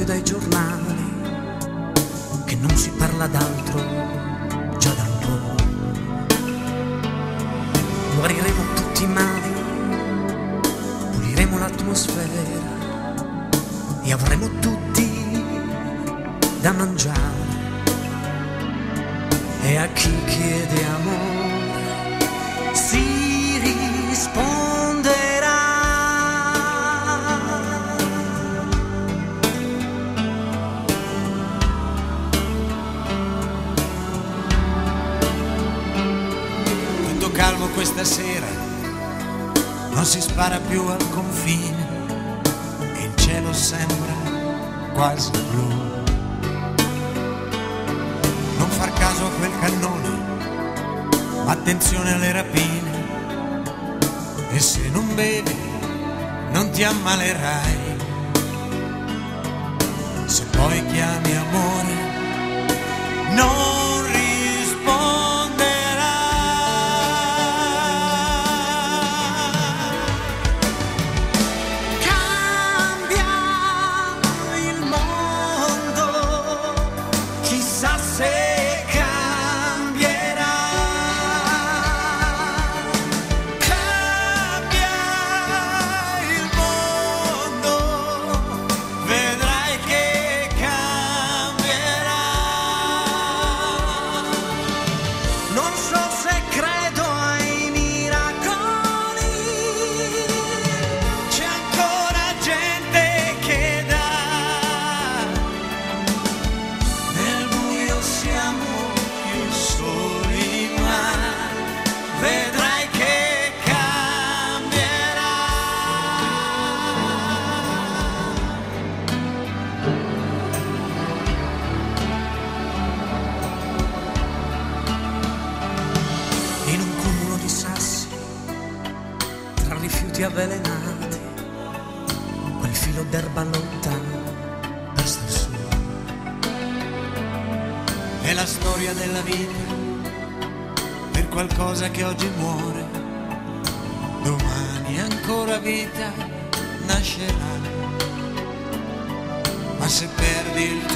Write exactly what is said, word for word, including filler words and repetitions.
più dai giornali, che non si parla d'altro già da un po'. Guariremo tutti i mali, puliremo l'atmosfera e avremo tutti da mangiare. E a chi chiede amore si risponderà. Tutto calmo questa sera, non si spara più al confine e il cielo sembra quasi blu. Non far caso a quel cannone, ma attenzione alle rapine, e se non bevi non ti ammalerai. Se poi chiami amore non risponderà. Cambia il mondo, chissà se vedrai che cambierà. In un cumulo di sassi, tra rifiuti avvelenati, quel filo d'erba lontano per star su. È la storia della vita, per qualcosa che oggi muore, domani ancora vita nascerà. Ma se perdi il